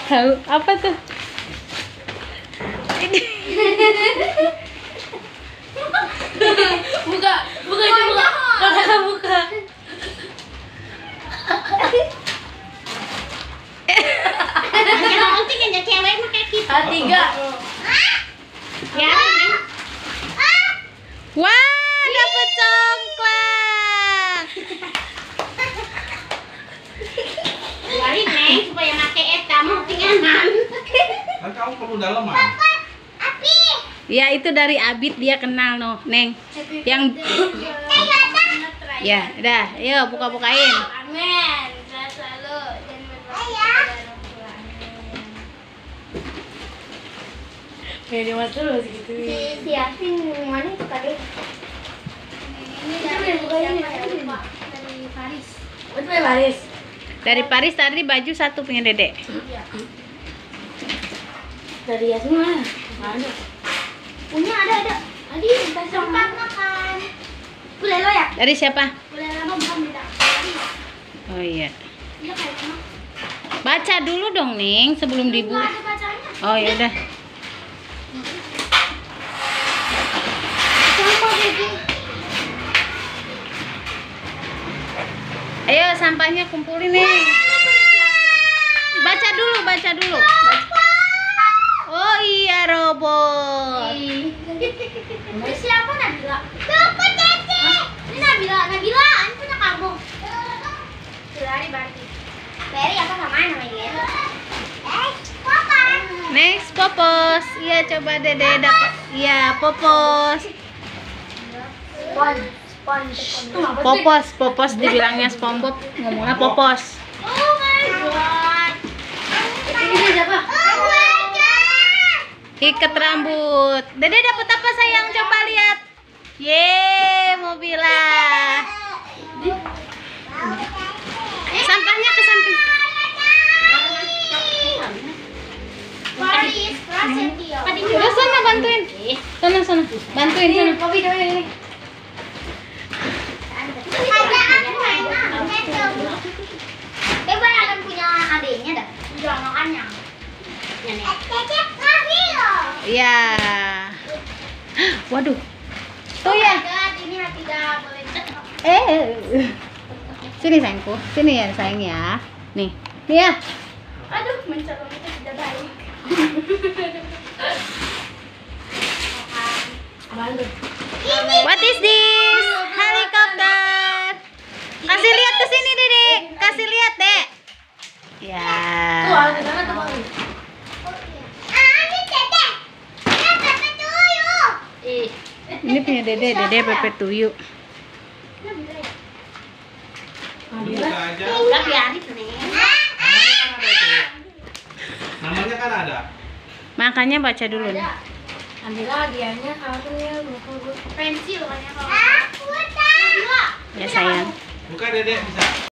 Tahu apa tuh? Buka, buka. Kakak buka. Yang penting aja cewek pakai kita. A3. Ya. Wah, dapet congklak. Keluarin Neng supaya pakai eta mau tinggalan. Kan kamu perlu dalaman. Api. Ya itu dari Abid, dia kenal noh, Neng. Yang ya, udah, yuk buka-bukain. Amin. Sehat selalu dan berbahagia. Ini mas dulu masih gitu. Si Yasin mana itu tadi? Ini dari siapa ya? Dari Paris. Itu dari Paris. Dari Paris tadi baju satu punya Dedek. Dari Yasin mana? Ada. Punya ada. Tadi kita sempat makan. Boleh lo ya? Dari siapa? Boleh lama bukan beda. Paris. Oh iya. Iya kayak cuma. Baca dulu dong, Neng, sebelum dibu. Nggak ada bacanya. Oh ya udah. Sama Dedi. Ayo sampahnya kumpulin nih. Baca dulu, baca dulu. Oh iya, robot. Ini siapa Nabila? Dapat Tete. Ini Nabila, ini punya kamu. Hilari berarti. Berry apa sama namanya? Papa. Next, Popos. Iya, coba Dede dapat. Iya, Popos. Popos dibilangnya SpongeBob, ngomongnya Popos. Oh my god. Ini siapa? Oh my god. Ikat rambut. Dede dapat apa sayang? Coba lihat. Yeay, mobilah. Sampahnya ke samping. Paris, Prasetyo. Udah sana bantuin. Sana. Bantuin sana. Kopi dulu ini. Ada aku enak. Coba akan punya adiknya dah. Jangannya. Nenek. Cecep ngambil. Iya. Waduh. Tuh ya. Ini tidak boleh dekat. Sini sayangku. Sini ya sayang ya. Nih ya. Aduh, mencolong itu tidak baik. What is this? Helikopter. Kasih lihat ke sini, Dede. Kasih lihat, Dek. Ya. Tuh, ada di sana tuh, Bang. Ini Tete. Ini Tete tuyul. Ini punya Dede, Dede pepet tuyul. Buka aja. Enggak biarin nih. Namanya kan ada. Makanya baca dulu nih. Ambil hadiahnya apa ya? Lupa gue. Pensil kan ya kalau. Aku tahu. Ya sayang. Buka Dedek bisa.